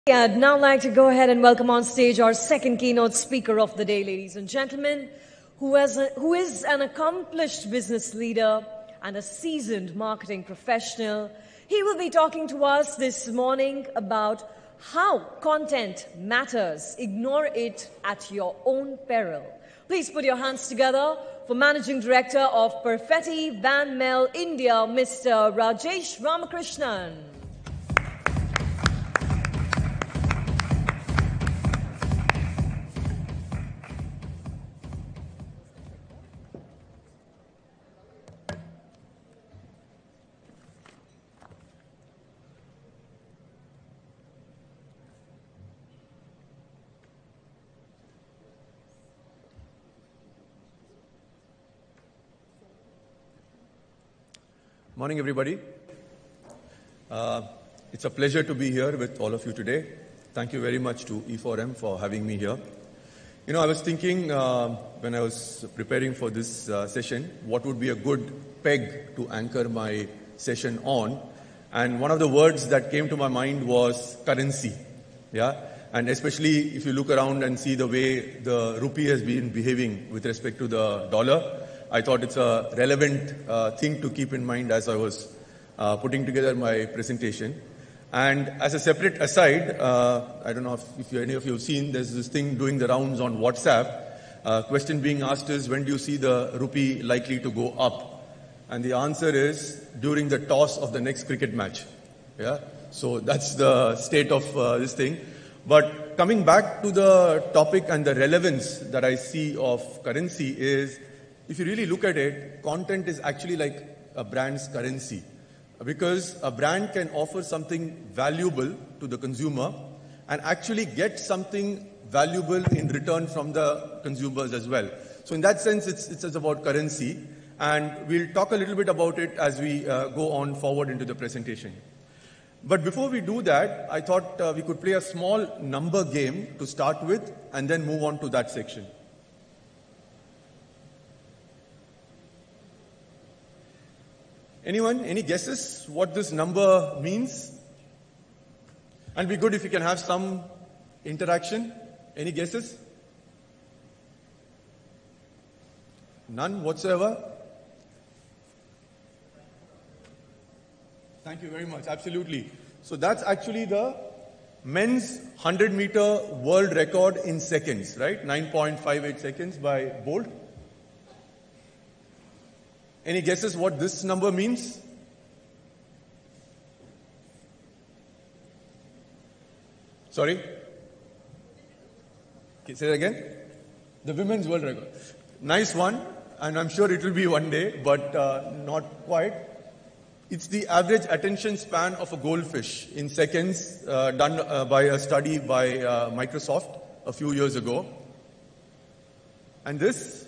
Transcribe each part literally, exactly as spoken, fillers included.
I'd now like to go ahead and welcome on stage our second keynote speaker of the day, ladies and gentlemen, who, has a, who is an accomplished business leader and a seasoned marketing professional. He will be talking to us this morning about how content matters. Ignore it at your own peril. Please put your hands together for Managing Director of Perfetti Van Melle, India, Mister Rajesh Ramakrishnan. Morning, everybody. Uh, it's a pleasure to be here with all of you today. Thank you very much to E four M for having me here. You know, I was thinking uh, when I was preparing for this uh, session, what would be a good peg to anchor my session on. And one of the words that came to my mind was currency. Yeah, and especially if you look around and see the way the rupee has been behaving with respect to the dollar, I thought it's a relevant uh, thing to keep in mind as I was uh, putting together my presentation. And as a separate aside, uh, I don't know if, if you, any of you have seen, there's this thing doing the rounds on WhatsApp. Uh, question being asked is, when do you see the rupee likely to go up? And the answer is, during the toss of the next cricket match. Yeah, so that's the state of uh, this thing. But coming back to the topic and the relevance that I see of currency is, if you really look at it, content is actually like a brand's currency, because a brand can offer something valuable to the consumer and actually get something valuable in return from the consumers as well. So in that sense, it's, it's about currency, and we'll talk a little bit about it as we uh, go on forward into the presentation. But before we do that, I thought uh, we could play a small number game to start with and then move on to that section. Anyone? Any guesses what this number means? And be good if you can have some interaction. Any guesses? None whatsoever? Thank you very much. Absolutely. So that's actually the men's one hundred meter world record in seconds, right? nine point five eight seconds by Bolt. Any guesses what this number means? Sorry? Okay, say that again. The women's world record. Nice one, and I'm sure it will be one day, but uh, not quite. It's the average attention span of a goldfish in seconds, uh, done uh, by a study by uh, Microsoft a few years ago. And this?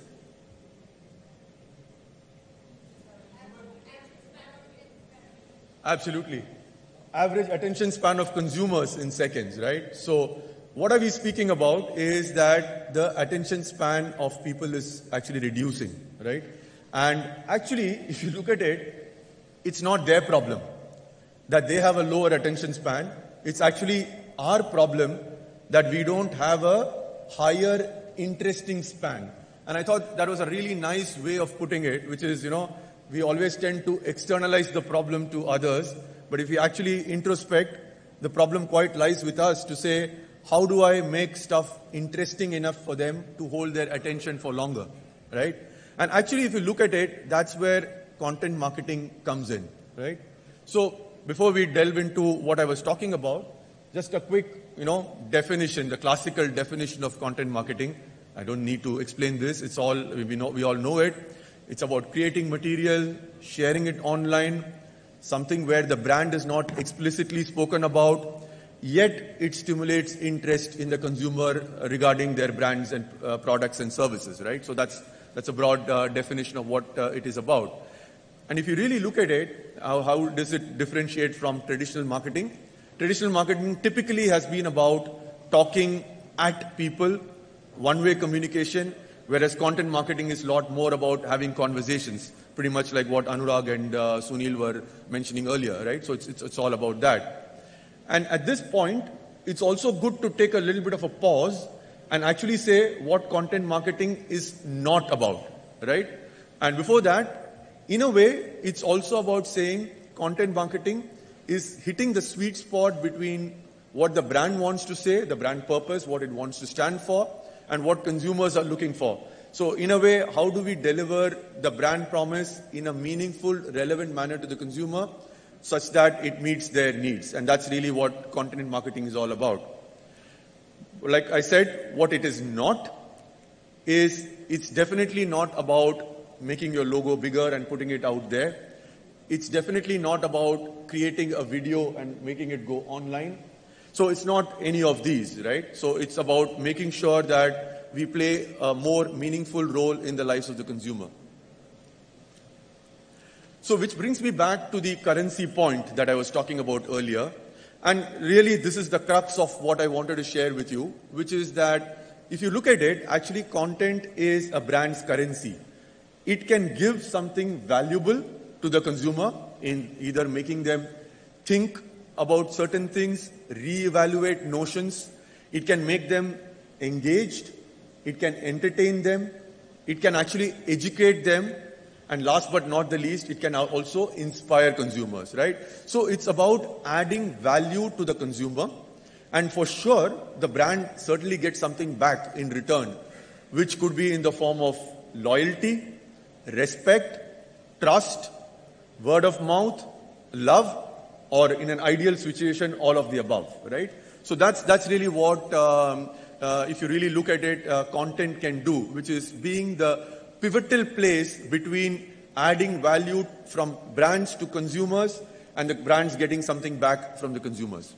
Absolutely. Average attention span of consumers in seconds, right? So what are we speaking about is that the attention span of people is actually reducing, right? And actually, if you look at it, it's not their problem that they have a lower attention span. It's actually our problem that we don't have a higher interesting span. And I thought that was a really nice way of putting it, which is, you know, we always tend to externalize the problem to others, but if we actually introspect, the problem quite lies with us to say, how do I make stuff interesting enough for them to hold their attention for longer, right? And actually, if you look at it, that's where content marketing comes in, right? So before we delve into what I was talking about, just a quick, you know, definition, the classical definition of content marketing. I don't need to explain this. It's all, we know, we all know it. It's about creating material, sharing it online, something where the brand is not explicitly spoken about, yet it stimulates interest in the consumer regarding their brands and uh, products and services, right? So that's, that's a broad uh, definition of what uh, it is about. And if you really look at it, how, how does it differentiate from traditional marketing? Traditional marketing typically has been about talking at people, one-way communication, whereas content marketing is a lot more about having conversations, pretty much like what Anurag and uh, Sunil were mentioning earlier, right? So it's, it's, it's all about that. And at this point, it's also good to take a little bit of a pause and actually say what content marketing is not about, right? And before that, in a way, it's also about saying content marketing is hitting the sweet spot between what the brand wants to say, the brand purpose, what it wants to stand for, and what consumers are looking for. So in a way, how do we deliver the brand promise in a meaningful, relevant manner to the consumer such that it meets their needs? And that's really what content marketing is all about. Like I said, what it is not is it's definitely not about making your logo bigger and putting it out there. It's definitely not about creating a video and making it go online. So it's not any of these, right? So it's about making sure that we play a more meaningful role in the lives of the consumer. So which brings me back to the currency point that I was talking about earlier. And really, this is the crux of what I wanted to share with you, which is that if you look at it, actually content is a brand's currency. It can give something valuable to the consumer in either making them think about certain things, reevaluate notions. It can make them engaged. It can entertain them. It can actually educate them. And last but not the least, it can also inspire consumers, right? So it's about adding value to the consumer. And for sure, the brand certainly gets something back in return, which could be in the form of loyalty, respect, trust, word of mouth, love, or in an ideal situation, all of the above, right? So that's, that's really what, um, uh, if you really look at it, uh, content can do, which is being the pivotal place between adding value from brands to consumers and the brands getting something back from the consumers.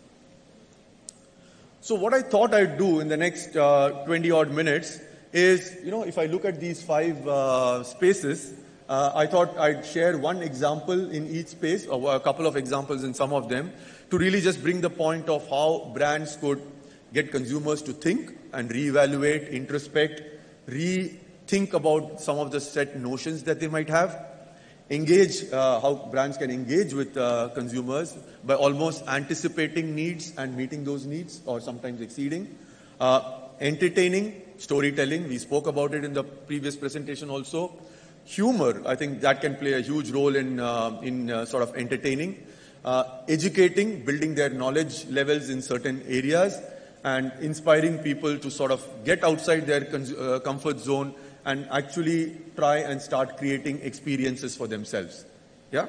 So what I thought I'd do in the next uh, twenty odd minutes is, you know, if I look at these five uh, spaces, uh, I thought I'd share one example in each space, or a couple of examples in some of them, to really just bring the point of how brands could get consumers to think and reevaluate, introspect, re think about some of the set notions that they might have, engage, uh, how brands can engage with uh, consumers by almost anticipating needs and meeting those needs, or sometimes exceeding, uh, entertaining, storytelling, we spoke about it in the previous presentation also, humor, I think that can play a huge role in, uh, in uh, sort of entertaining, uh, educating, building their knowledge levels in certain areas, and inspiring people to sort of get outside their uh, comfort zone and actually try and start creating experiences for themselves. Yeah?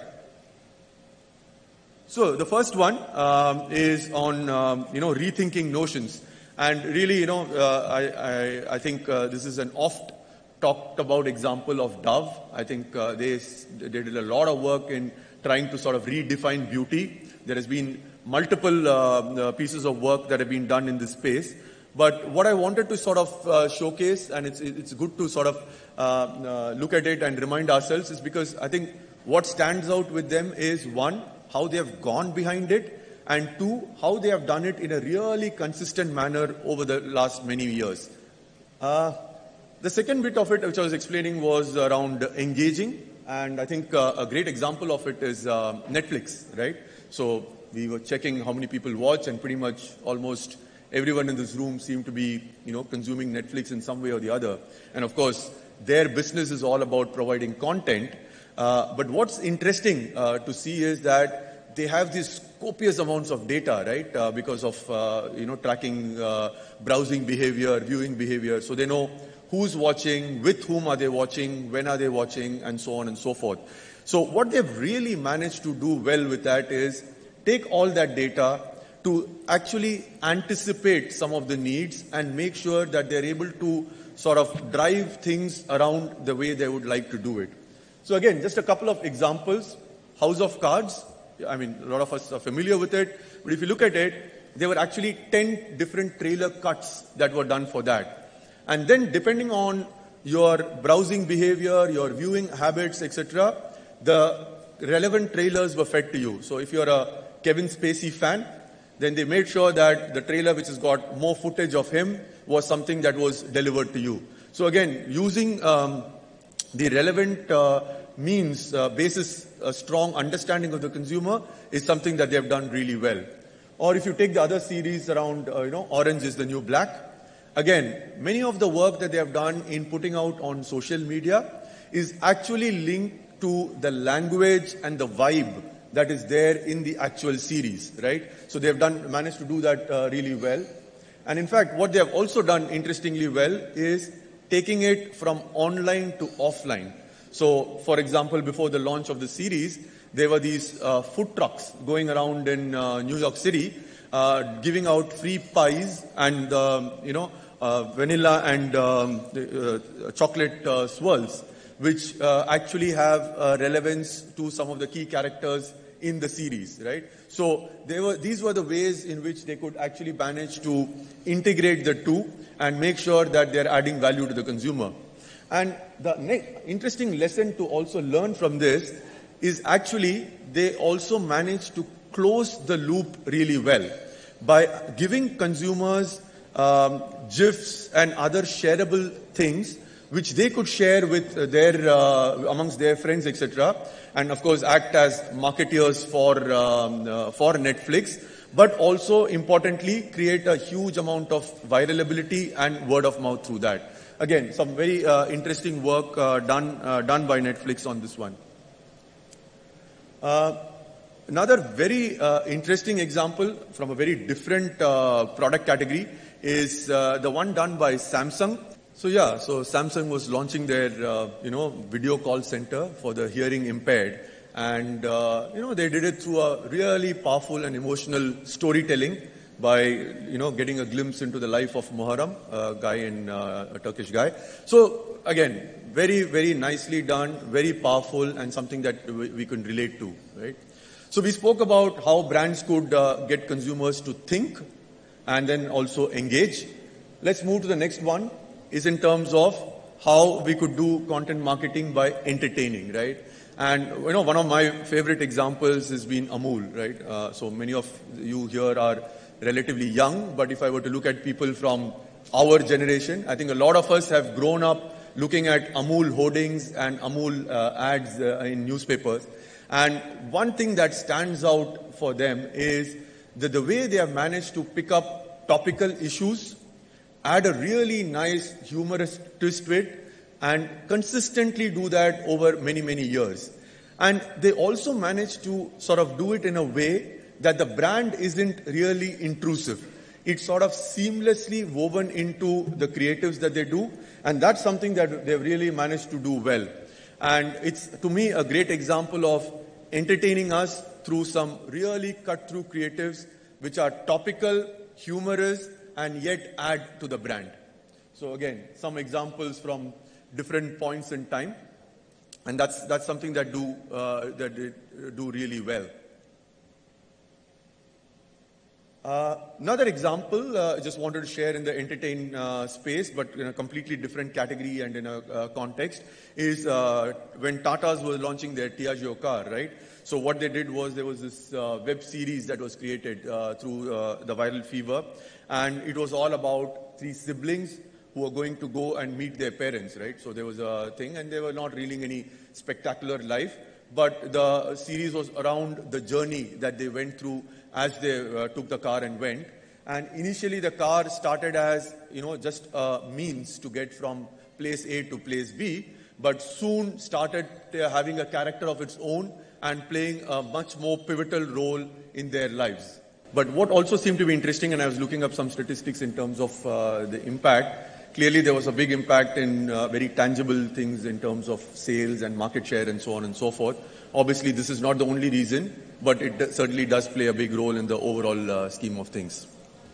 So the first one um, is on, um, you know, rethinking notions. And really, you know, uh, I, I, I think uh, this is an oft talked about example of Dove. I think uh, they, they did a lot of work in trying to sort of redefine beauty. There has been multiple uh, pieces of work that have been done in this space. But what I wanted to sort of uh, showcase, and it's, it's good to sort of uh, uh, look at it and remind ourselves, is because I think what stands out with them is, one, how they have gone behind it, and two, how they have done it in a really consistent manner over the last many years. Uh, the second bit of it, which I was explaining, was around engaging, and I think uh, a great example of it is uh, Netflix, right? So we were checking how many people watch, and pretty much almost everyone in this room seemed to be, you know, consuming Netflix in some way or the other. And of course, their business is all about providing content. Uh, but what's interesting uh, to see is that they have these copious amounts of data, right? Uh, because of, uh, you know, tracking uh, browsing behavior, viewing behavior. So they know who's watching, with whom are they watching, when are they watching, and so on and so forth. So what they've really managed to do well with that is take all that data to actually anticipate some of the needs and make sure that they're able to sort of drive things around the way they would like to do it. So again, just a couple of examples. House of Cards, I mean, a lot of us are familiar with it, but if you look at it, there were actually ten different trailer cuts that were done for that. And then depending on your browsing behavior, your viewing habits, et cetera, the relevant trailers were fed to you. So if you're a Kevin Spacey fan, then they made sure that the trailer which has got more footage of him was something that was delivered to you. So again, using um, the relevant uh, means uh, basis a strong understanding of the consumer is something that they have done really well. Or if you take the other series around, uh, you know, Orange is the New Black, again, many of the work that they have done in putting out on social media is actually linked to the language and the vibe that is there in the actual series, right? So they have done, managed to do that uh, really well. And in fact, what they have also done interestingly well is taking it from online to offline. So, for example, before the launch of the series, there were these uh, food trucks going around in uh, New York City, uh, giving out free pies and, um, you know, uh, vanilla and um, uh, chocolate uh, swirls, which uh, actually have uh, relevance to some of the key characters in the series, right? So they were, these were the ways in which they could actually manage to integrate the two and make sure that they're adding value to the consumer. And the next interesting lesson to also learn from this is actually they also managed to close the loop really well by giving consumers um, GIFs and other shareable things which they could share with their, uh, amongst their friends, et cetera, and of course act as marketeers for, um, uh, for Netflix, but also importantly create a huge amount of viralability and word of mouth through that. Again, some very uh, interesting work uh, done, uh, done by Netflix on this one. Uh, another very uh, interesting example from a very different uh, product category is uh, the one done by Samsung. So yeah, so Samsung was launching their, uh, you know, video call center for the hearing impaired. And, uh, you know, they did it through a really powerful and emotional storytelling by, you know, getting a glimpse into the life of Muharram, a guy in, uh, a Turkish guy. So again, very, very nicely done, very powerful, and something that we, we can relate to, right? So we spoke about how brands could uh, get consumers to think and then also engage. Let's move to the next one, is in terms of how we could do content marketing by entertaining, right? And, you know, one of my favorite examples has been Amul, right? Uh, so many of you here are relatively young, but if I were to look at people from our generation, I think a lot of us have grown up looking at Amul hoardings and Amul uh, ads uh, in newspapers. And one thing that stands out for them is that the way they have managed to pick up topical issues, add a really nice humorous twist to it, and consistently do that over many, many years. And they also manage to sort of do it in a way that the brand isn't really intrusive. It's sort of seamlessly woven into the creatives that they do, and that's something that they've really managed to do well. And it's, to me, a great example of entertaining us through some really cut-through creatives which are topical, humorous, and yet add to the brand. So again, some examples from different points in time, and that's that's something that do uh, that they do really well. Uh, another example, uh, I just wanted to share in the entertain uh, space, but in a completely different category and in a uh, context, is uh, when Tatas was launching their Tiago car, right? So what they did was there was this uh, web series that was created uh, through uh, the viral fever, and it was all about three siblings who were going to go and meet their parents, right? So there was a thing, and they were not reeling any spectacular life, but the series was around the journey that they went through as they uh, took the car and went. And initially the car started as, you know, just a means to get from place A to place B, but soon started uh, having a character of its own and playing a much more pivotal role in their lives. But what also seemed to be interesting, and I was looking up some statistics in terms of uh, the impact, clearly there was a big impact in uh, very tangible things in terms of sales and market share and so on and so forth. Obviously, this is not the only reason, but it d- certainly does play a big role in the overall uh, scheme of things.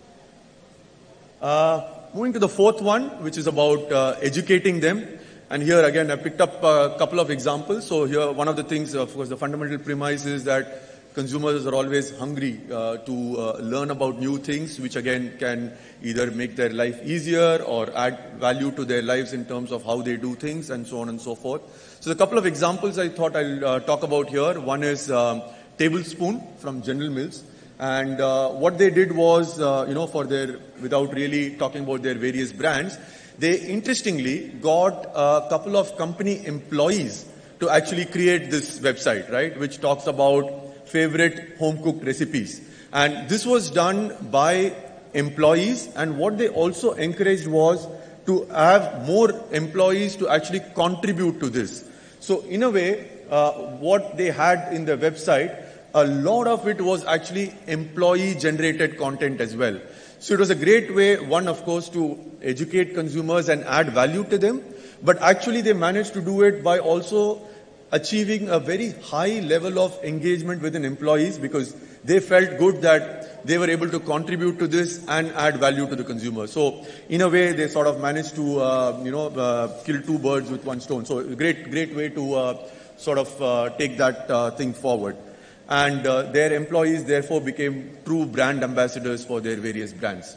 Uh, moving to the fourth one, which is about uh, educating them. And here again, I picked up a couple of examples. So here, one of the things, of course, the fundamental premise is that consumers are always hungry uh, to uh, learn about new things, which again can either make their life easier or add value to their lives in terms of how they do things and so on and so forth. So a couple of examples I thought I'll uh, talk about here. One is um, Tablespoon from General Mills. And uh, what they did was, uh, you know, for their, without really talking about their various brands, they interestingly got a couple of company employees to actually create this website, right, which talks about favorite home-cooked recipes. And this was done by employees, and what they also encouraged was to have more employees to actually contribute to this. So in a way, uh, what they had in the website, a lot of it was actually employee-generated content as well. So it was a great way, one, of course, to educate consumers and add value to them, but actually they managed to do it by also achieving a very high level of engagement within employees, because they felt good that they were able to contribute to this and add value to the consumer. So in a way, they sort of managed to, uh, you know, uh, kill two birds with one stone. So a great, great way to uh, sort of uh, take that uh, thing forward. And uh, their employees therefore became true brand ambassadors for their various brands.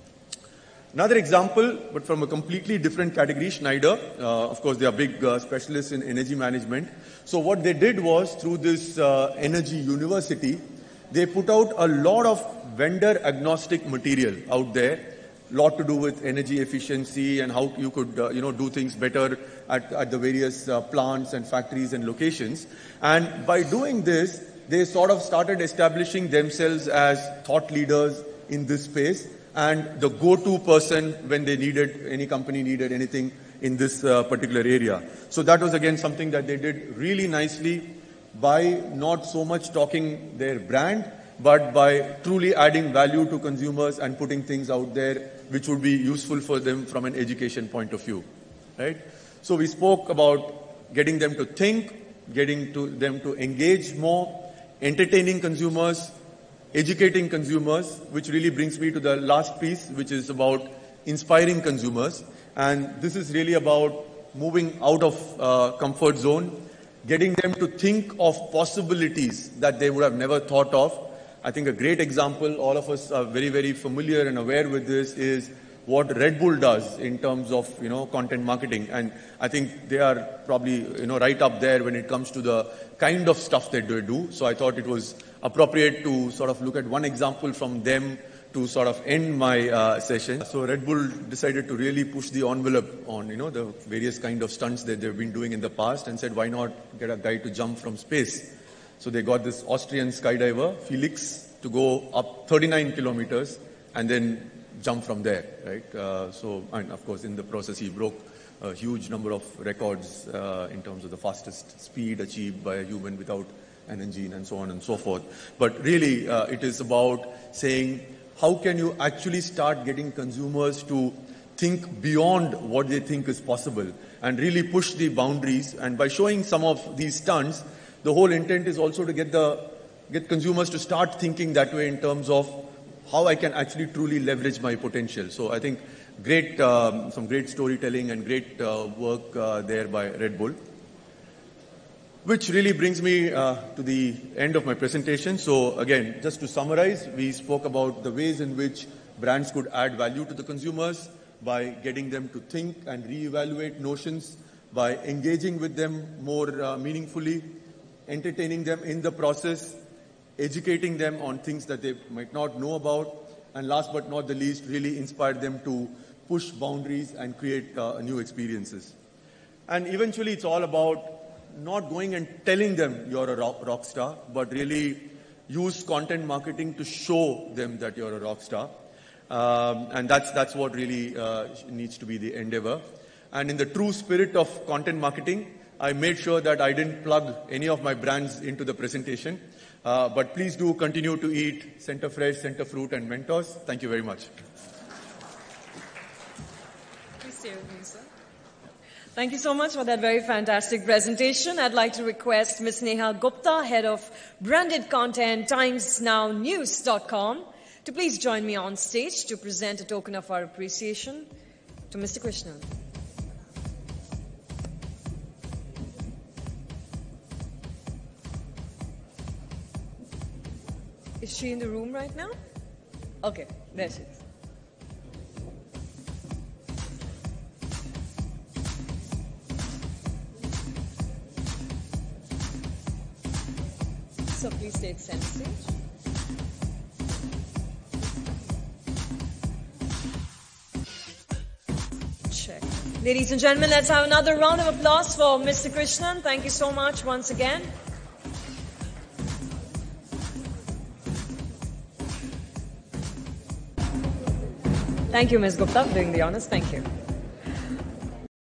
Another example, but from a completely different category, Schneider. Uh, of course, they are big uh, specialists in energy management. So what they did was, through this uh, energy university, they put out a lot of vendor agnostic material out there, a lot to do with energy efficiency and how you could uh, you know, do things better at, at the various uh, plants and factories and locations. And by doing this, they sort of started establishing themselves as thought leaders in this space and the go-to person when they needed, any company needed anything in this uh, particular area. So that was again something that they did really nicely by not so much talking their brand, but by truly adding value to consumers and putting things out there which would be useful for them from an education point of view, right? So we spoke about getting them to think, getting to them to engage more, entertaining consumers, educating consumers, which really brings me to the last piece, which is about inspiring consumers. And this is really about moving out of uh, comfort zone, getting them to think of possibilities that they would have never thought of. I think a great example, all of us are very, very familiar and aware with this, is what Red Bull does in terms of, you know, content marketing. And I think they are probably, you know, right up there when it comes to the kind of stuff that they do. So I thought it was appropriate to sort of look at one example from them to sort of end my uh, session. So Red Bull decided to really push the envelope on, you know, the various kind of stunts that they've been doing in the past and said, why not get a guy to jump from space? So they got this Austrian skydiver, Felix, to go up thirty-nine kilometers and then jump from there, right? Uh, so, and of course, in the process, he broke a huge number of records uh, in terms of the fastest speed achieved by a human without an engine and so on and so forth. But really, uh, it is about saying, how can you actually start getting consumers to think beyond what they think is possible and really push the boundaries? And by showing some of these stunts, the whole intent is also to get the get consumers to start thinking that way in terms of how I can actually truly leverage my potential. So I think great, um, some great storytelling and great uh, work uh, there by Red Bull. Which really brings me uh, to the end of my presentation. So again, just to summarize, we spoke about the ways in which brands could add value to the consumers by getting them to think and reevaluate notions, by engaging with them more uh, meaningfully, entertaining them in the process, educating them on things that they might not know about, and last but not the least, really inspire them to push boundaries and create uh, new experiences. And eventually, it's all about not going and telling them you're a rock, rock star, but really use content marketing to show them that you're a rock star. Um, and that's, that's what really uh, needs to be the endeavor. And in the true spirit of content marketing, I made sure that I didn't plug any of my brands into the presentation. Uh, but please do continue to eat Center Fresh, Center Fruit, and Mentos. Thank you very much. Please stay with me, sir. Thank you so much for that very fantastic presentation. I'd like to request Miz Neha Gupta, Head of Branded Content, Times Now News dot com, to please join me on stage to present a token of our appreciation to Mister Krishnan. Is she in the room right now? Okay, there she is. So please take center stage. Check. Ladies and gentlemen, let's have another round of applause for Mister Krishnan. Thank you so much once again. Thank you, Miz Gupta, for doing the honors. Thank you.